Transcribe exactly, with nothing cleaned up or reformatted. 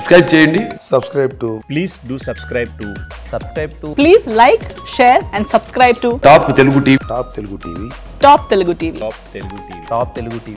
Subscribe చేయండి. Subscribe to. Please do subscribe to. Subscribe to. Please like, share and subscribe to top Telugu TV. Top Telugu T V. Top Telugu T V. Top Telugu T V. Top Telugu T V.